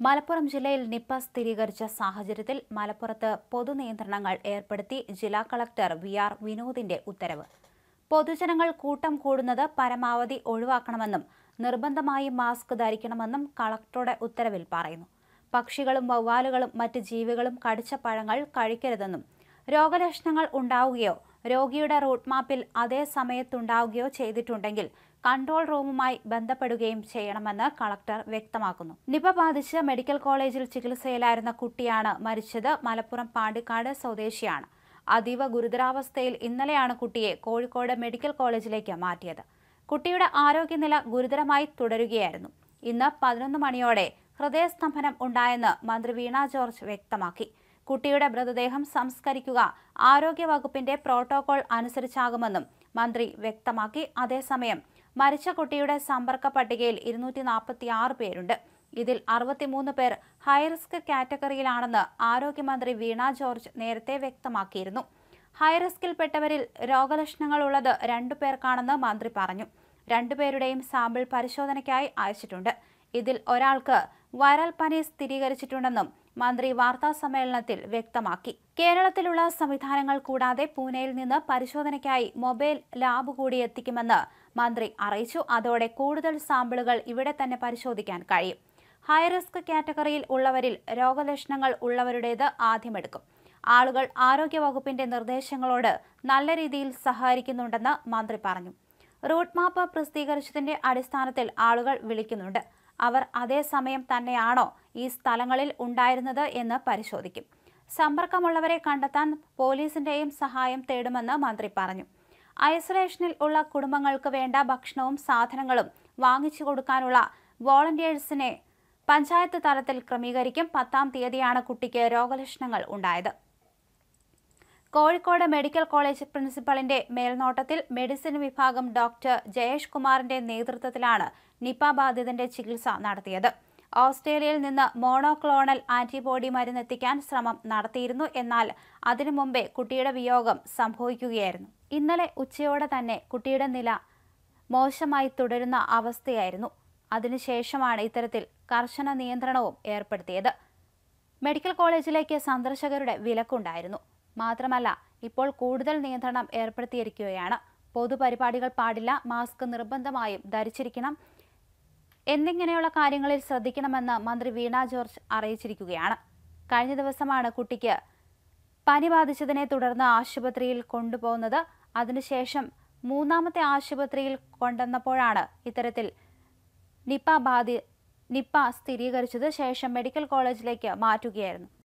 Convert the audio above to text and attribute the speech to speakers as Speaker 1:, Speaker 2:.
Speaker 1: മലപ്പുറം ജില്ലയിൽ നിപ്പ സ്ഥിരീകരിച്ച സാഹചര്യത്തിൽ മലപ്പുറത്ത് പൊതുനിയന്ത്രണങ്ങൾ ഏർപ്പെടുത്തി ജില്ലാ കളക്ടർ വി.ആർ. വിനോദിന്റെ ഉത്തരവ്. പൊതുജനങ്ങൾ കൂട്ടം കൂടുന്നത് പരമാവധി ഒഴിവാക്കണമെന്നും നിർബന്ധമായും മാസ്ക് ധരിക്കണമെന്നും കളക്ടറുടെ ഉത്തരവിൽ പറയുന്നു. പക്ഷികളും വവ്വാലുകളും മറ്റ് ജീവികളും കടിച്ച പഴങ്ങൾ കഴിക്കരുതെന്നും രോഗലക്ഷണങ്ങൾ ഉണ്ടാവുകയോ രോഗിയുടെ റൂട്ട് മാപ്പിൽ അതേ സമയത്തുണ്ടാവുകയോ ചെയ്തിട്ടുണ്ടെങ്കിൽ കൺട്രോൾ റൂമുമായി ബന്ധപ്പെടുകയും ചെയ്യണമെന്ന് കളക്ടർ വ്യക്തമാക്കുന്നു. നിപ ബാധിച്ച് മെഡിക്കൽ കോളേജിൽ ചികിത്സയിലായിരുന്ന കുട്ടിയാണ് മരിച്ചത്. മലപ്പുറം പാണ്ടിക്കാട് സ്വദേശിയാണ്. അതീവ ഗുരുതരാവസ്ഥയിൽ ഇന്നലെയാണ് കുട്ടിയെ കോഴിക്കോട് മെഡിക്കൽ കോളേജിലേക്ക് മാറ്റിയത്. കുട്ടിയുടെ ആരോഗ്യനില ഗുരുതരമായി തുടരുകയായിരുന്നു. ഇന്ന് 11 മണിയോടെ ഹൃദയസ്തംഭനം ഉണ്ടായെന്ന് മന്ത്രി വീണ ജോർജ് വ്യക്തമാക്കി. കുട്ടിയുടെ മൃതദേഹം സംസ്കരിക്കുക ആരോഗ്യവകുപ്പിന്റെ പ്രോട്ടോകോൾ അനുസരിച്ചാകുമെന്നും മന്ത്രി വ്യക്തമാക്കി. അതേസമയം മരിച്ച കുട്ടിയുടെ സമ്പർക്ക പട്ടികയിൽ 246 പേരുണ്ട്. ഇതിൽ 63 പേർ ഹൈറിസ്ക് കാറ്റഗറിയിലാണെന്ന് ആരോഗ്യമന്ത്രി വീണ ജോർജ് നേരത്തെ വ്യക്തമാക്കിയിരുന്നു. ഹൈറിസ്കിൽപ്പെട്ടവരിൽ രോഗലക്ഷണങ്ങളുള്ളത് 2 പേർക്കാണെന്ന് മന്ത്രി പറഞ്ഞു. 2 പേരുടെയും സാമ്പിൾ പരിശോധനയ്ക്കായി അയച്ചിട്ടുണ്ട്. ഇതിൽ ഒരാൾക്ക് വൈറൽ പനി സ്ഥിരീകരിച്ചിട്ടുണ്ടെന്നും മന്ത്രി വാർത്താസമ്മേളനത്തിൽ വ്യക്തമാക്കി. കേരളത്തിലുള്ള സംവിധാനങ്ങൾ കൂടാതെ പൂനെയിൽ നിന്ന് പരിശോധനയ്ക്കായി മൊബൈൽ ലാബ് കൂടി എത്തിക്കുമെന്ന് മന്ത്രി അറിയിച്ചു. അതോടെ കൂടുതൽ സാമ്പിളുകൾ ഇവിടെ തന്നെ പരിശോധിക്കാൻ കഴിയും. ഹൈറിസ്ക് കാറ്റഗറിയിൽ ഉള്ളവരിൽ രോഗലക്ഷണങ്ങൾ ഉള്ളവരുടേത് ആദ്യമെടുക്കും. ആളുകൾ ആരോഗ്യവകുപ്പിന്റെ നിർദ്ദേശങ്ങളോട് നല്ല രീതിയിൽ സഹകരിക്കുന്നുണ്ടെന്ന് മന്ത്രി പറഞ്ഞു. റൂട്ട് മാപ്പ് പ്രസിദ്ധീകരിച്ചതിന്റെ അടിസ്ഥാനത്തിൽ ആളുകൾ വിളിക്കുന്നുണ്ട്. അവർ അതേ സമയം തന്നെയാണോ ഈ സ്ഥലങ്ങളിൽ ഉണ്ടായിരുന്നത് എന്ന് പരിശോധിക്കും. സമ്പർക്കമുള്ളവരെ കണ്ടെത്താൻ പോലീസിന്റെയും സഹായം തേടുമെന്ന് മന്ത്രി പറഞ്ഞു. ഐസൊലേഷനിൽ ഉള്ള കുടുംബങ്ങൾക്ക് വേണ്ട ഭക്ഷണവും സാധനങ്ങളും വാങ്ങിച്ചു കൊടുക്കാനുള്ള വോളണ്ടിയേഴ്സിനെ പഞ്ചായത്ത് തലത്തിൽ ക്രമീകരിക്കും. 10-ാം തീയതിയാണ് കുട്ടിക്ക് രോഗലക്ഷണങ്ങൾ ഉണ്ടായത്. കോഴിക്കോട് മെഡിക്കൽ കോളേജ് പ്രിൻസിപ്പലിന്റെ മേൽനോട്ടത്തിൽ മെഡിസിൻ വിഭാഗം ഡോക്ടർ ജയേഷ് കുമാറിന്റെ നേതൃത്വത്തിലാണ് നിപ ബാധിതന്റെ ചികിത്സ നടത്തിയത്. ഓസ്ട്രേലിയയിൽ നിന്ന് മോണോക്ലോണൽ ആന്റിബോഡി മരുന്നെത്തിക്കാൻ ശ്രമം നടത്തിയിരുന്നു. എന്നാൽ അതിനു മുമ്പേ കുട്ടിയുടെ വിയോഗം സംഭവിക്കുകയായിരുന്നു. ഇന്നലെ ഉച്ചയോടെ തന്നെ കുട്ടിയുടെ നില മോശമായി തുടരുന്ന അവസ്ഥയായിരുന്നു. അതിനുശേഷമാണ് ഇത്തരത്തിൽ കർശന നിയന്ത്രണവും ഏർപ്പെടുത്തിയത്. മെഡിക്കൽ കോളേജിലേക്ക് സന്ദർശകരുടെ വിലക്കുണ്ടായിരുന്നു. മാത്രമല്ല, ഇപ്പോൾ കൂടുതൽ നിയന്ത്രണം ഏർപ്പെടുത്തിയിരിക്കുകയാണ്. പൊതുപരിപാടികൾ പാടില്ല, മാസ്ക് നിർബന്ധമായും ധരിച്ചിരിക്കണം എന്നിങ്ങനെയുള്ള കാര്യങ്ങളിൽ ശ്രദ്ധിക്കണമെന്ന് മന്ത്രി വീണ ജോർജ് അറിയിച്ചിരിക്കുകയാണ്. കഴിഞ്ഞ ദിവസമാണ് കുട്ടിക്ക് പനി ബാധിച്ചതിനെ തുടർന്ന് ആശുപത്രിയിൽ കൊണ്ടുപോകുന്നത്. അതിനുശേഷം 3ാമത്തെ ആശുപത്രിയിൽ കൊണ്ടുവന്നപ്പോഴാണ് ഇത്തരത്തിൽ നിപ സ്ഥിരീകരിച്ചത്. ശേഷം മെഡിക്കൽ കോളേജിലേക്ക് മാറ്റുകയായിരുന്നു.